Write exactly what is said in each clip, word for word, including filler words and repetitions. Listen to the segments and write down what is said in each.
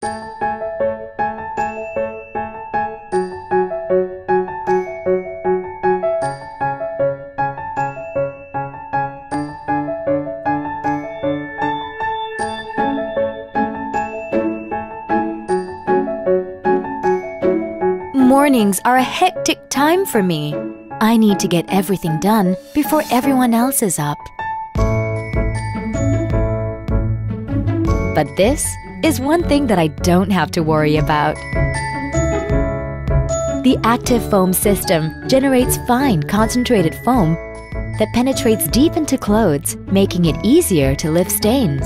Mornings are a hectic time for me. I need to get everything done before everyone else is up. But this is one thing that I don't have to worry about. The Active Foam system generates fine, concentrated foam that penetrates deep into clothes, making it easier to lift stains.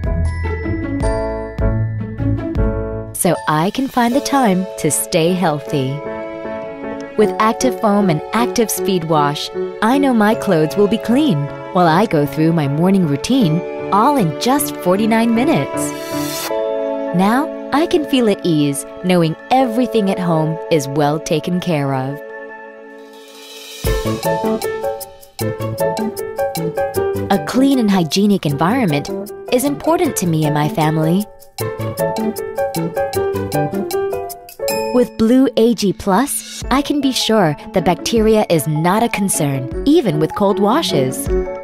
So I can find the time to stay healthy. With Active Foam and Active Speed Wash, I know my clothes will be clean while I go through my morning routine, all in just forty-nine minutes. Now I can feel at ease knowing everything at home is well taken care of. A clean and hygienic environment is important to me and my family. With Blue A G Plus, I can be sure that bacteria is not a concern, even with cold washes.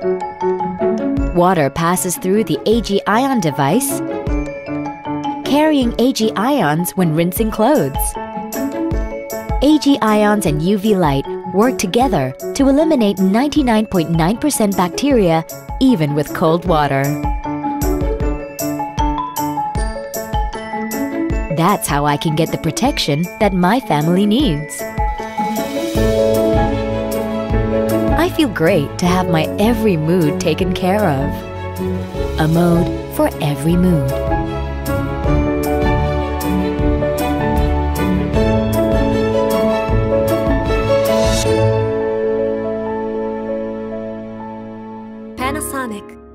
Water passes through the A G Ion device, carrying A G ions when rinsing clothes. A G ions and U V light work together to eliminate ninety-nine point nine percent bacteria, even with cold water. That's how I can get the protection that my family needs. I feel great to have my every mood taken care of. A mode for every mood. Panasonic.